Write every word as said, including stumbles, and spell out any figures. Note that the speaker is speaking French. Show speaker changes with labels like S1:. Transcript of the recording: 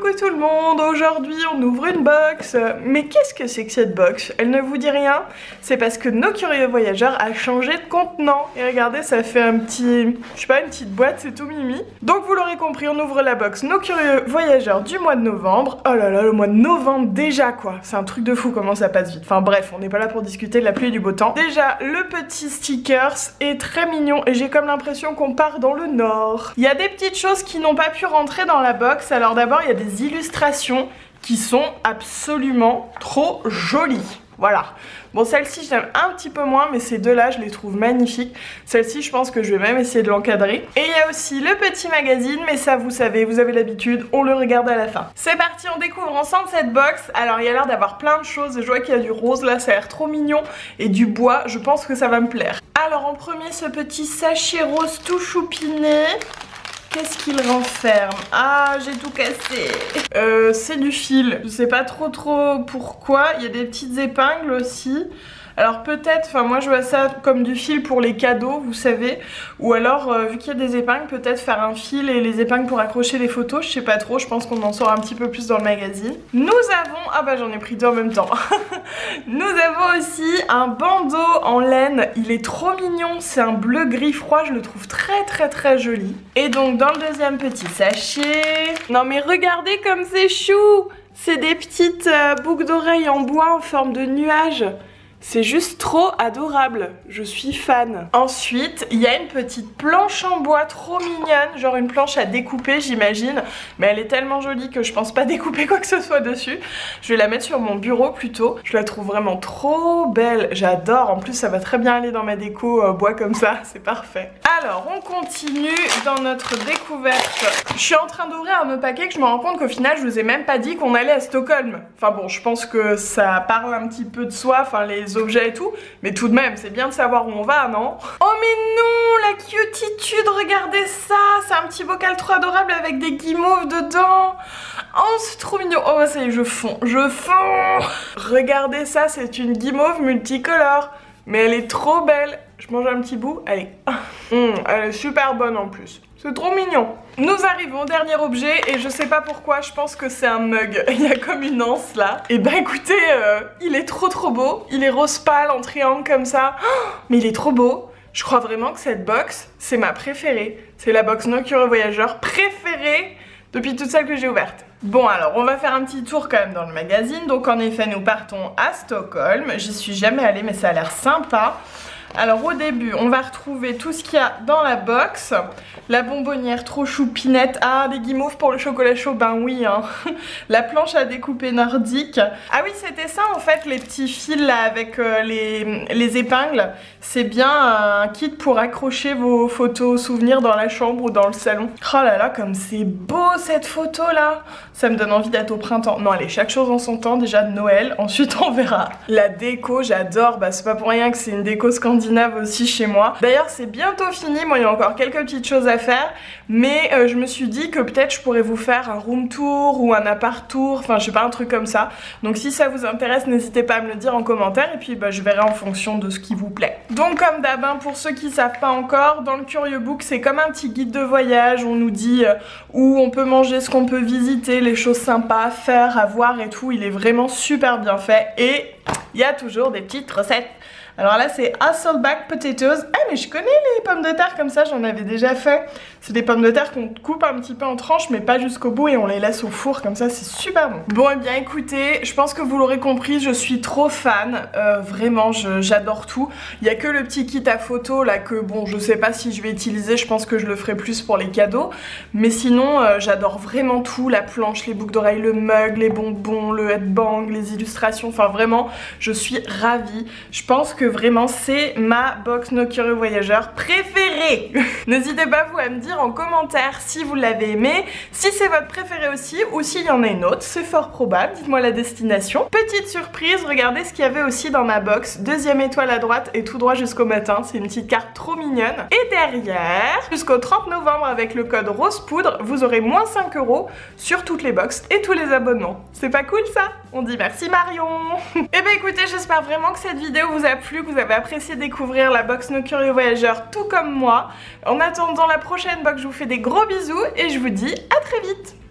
S1: Coucou tout le monde, aujourd'hui on ouvre une box. Mais qu'est-ce que c'est que cette box? Elle ne vous dit rien? C'est parce que Nos Curieux Voyageurs a changé de contenant. Et regardez, ça fait un petit, je sais pas, une petite boîte, c'est tout mimi. Donc vous l'aurez compris, on ouvre la box Nos Curieux Voyageurs du mois de novembre. Oh là là, le mois de novembre déjà quoi. C'est un truc de fou comment ça passe vite. Enfin bref, on n'est pas là pour discuter de la pluie et du beau temps. Déjà, le petit stickers est très mignon et j'ai comme l'impression qu'on part dans le nord. Il y a des petites choses qui n'ont pas pu rentrer dans la box. Alors d'abord, il y a des illustrations qui sont absolument trop jolies. Voilà. Bon, celle-ci, je l'aime un petit peu moins, mais ces deux-là, je les trouve magnifiques. Celle-ci, je pense que je vais même essayer de l'encadrer. Et il y a aussi le petit magazine, mais ça, vous savez, vous avez l'habitude, on le regarde à la fin. C'est parti, on découvre ensemble cette box. Alors, il y a l'air d'avoir plein de choses. Je vois qu'il y a du rose, là, ça a l'air trop mignon. Et du bois, je pense que ça va me plaire. Alors, en premier, ce petit sachet rose tout choupiné. Qu'est-ce qu'il renferme? Ah, j'ai tout cassé. Euh, c'est du fil. Je sais pas trop trop pourquoi. Il y a des petites épingles aussi. Alors peut-être, enfin moi je vois ça comme du fil pour les cadeaux, vous savez. Ou alors, euh, vu qu'il y a des épingles, peut-être faire un fil et les épingles pour accrocher les photos. Je sais pas trop, je pense qu'on en saura un petit peu plus dans le magazine. Nous avons, ah bah j'en ai pris deux en même temps. Nous avons aussi un bandeau en laine. Il est trop mignon, c'est un bleu gris froid, je le trouve très très très joli. Et donc dans le deuxième petit sachet... Non mais regardez comme c'est chou! C'est des petites euh, boucles d'oreilles en bois en forme de nuage. C'est juste trop adorable, je suis fan. Ensuite, il y a une petite planche en bois trop mignonne, genre une planche à découper j'imagine. Mais elle est tellement jolie que je pense pas découper quoi que ce soit dessus. Je vais la mettre sur mon bureau plutôt. Je la trouve vraiment trop belle, j'adore. En plus ça va très bien aller dans ma déco euh, bois comme ça, c'est parfait. Alors on continue dans notre découverte. Je suis en train d'ouvrir un autre paquet que je me rends compte qu'au final je vous ai même pas dit qu'on allait à Stockholm. Enfin bon, je pense que ça parle un petit peu de soi, enfin les objets et tout, mais tout de même c'est bien de savoir où on va, non? Oh mais non, la cutitude, regardez ça, c'est un petit bocal trop adorable avec des guimauves dedans. Oh c'est trop mignon. Oh ça y est, je fonds, je fonds. Regardez ça, c'est une guimauve multicolore, mais elle est trop belle. Je mange un petit bout, allez. Mmh, elle est super bonne en plus. C'est trop mignon. Nous arrivons au dernier objet et je sais pas pourquoi, je pense que c'est un mug. Il y a comme une anse là. Et bah écoutez, euh, il est trop trop beau. Il est rose pâle en triangle comme ça. Oh, mais il est trop beau. Je crois vraiment que cette box, c'est ma préférée. C'est la box Nos Curieux Voyageurs préférée depuis toutes celles que j'ai ouvertes. Bon alors, on va faire un petit tour quand même dans le magazine. Donc en effet, nous partons à Stockholm. J'y suis jamais allée mais ça a l'air sympa. Alors au début, on va retrouver tout ce qu'il y a dans la box. La bonbonnière trop choupinette. Ah, des guimauves pour le chocolat chaud, ben oui hein. La planche à découper nordique. Ah oui, c'était ça en fait, les petits fils là avec euh, les, les épingles. C'est bien un kit pour accrocher vos photos souvenirs dans la chambre ou dans le salon. Oh là là, comme c'est beau cette photo là. Ça me donne envie d'être au printemps. Non allez, chaque chose en son temps, déjà de Noël, ensuite on verra. La déco, j'adore, bah c'est pas pour rien que c'est une déco scandinave aussi chez moi. D'ailleurs c'est bientôt fini, moi il y a encore quelques petites choses à faire, mais euh, je me suis dit que peut-être je pourrais vous faire un room tour ou un appart tour, enfin je sais pas, un truc comme ça. Donc si ça vous intéresse, n'hésitez pas à me le dire en commentaire et puis bah, je verrai en fonction de ce qui vous plaît. Donc comme d'hab, hein, pour ceux qui savent pas encore, dans le Curieux Book c'est comme un petit guide de voyage, on nous dit euh, où on peut manger, ce qu'on peut visiter, les choses sympas à faire, à voir et tout. Il est vraiment super bien fait et il y a toujours des petites recettes. Alors là c'est Hasselback Potatoes. Ah mais je connais les pommes de terre comme ça, j'en avais déjà fait. C'est des pommes de terre qu'on coupe un petit peu en tranches mais pas jusqu'au bout et on les laisse au four comme ça, c'est super bon. Bon et bien écoutez, je pense que vous l'aurez compris, je suis trop fan. euh, Vraiment j'adore tout. Il n'y a que le petit kit à photo là que bon je sais pas si je vais utiliser, je pense que je le ferai plus pour les cadeaux. Mais sinon euh, j'adore vraiment tout, la planche, les boucles d'oreilles, le mug, les bonbons, le headbang, les illustrations, enfin vraiment je suis ravie. Je pense que vraiment c'est ma box Nos Curieux Voyageurs préférée. N'hésitez pas vous à me dire en commentaire si vous l'avez aimé, si c'est votre préféré aussi ou s'il y en a une autre, c'est fort probable, dites-moi la destination. Petite surprise, regardez ce qu'il y avait aussi dans ma box, deuxième étoile à droite et tout droit jusqu'au matin, c'est une petite carte trop mignonne. Et derrière, jusqu'au trente novembre avec le code rose poudre, vous aurez moins cinq euros sur toutes les box et tous les abonnements. C'est pas cool ça? On dit merci Marion. Et bah écoutez, j'espère vraiment que cette vidéo vous a plu, que vous avez apprécié découvrir la box Nos Curieux Voyageurs tout comme moi. En attendant la prochaine box, je vous fais des gros bisous et je vous dis à très vite.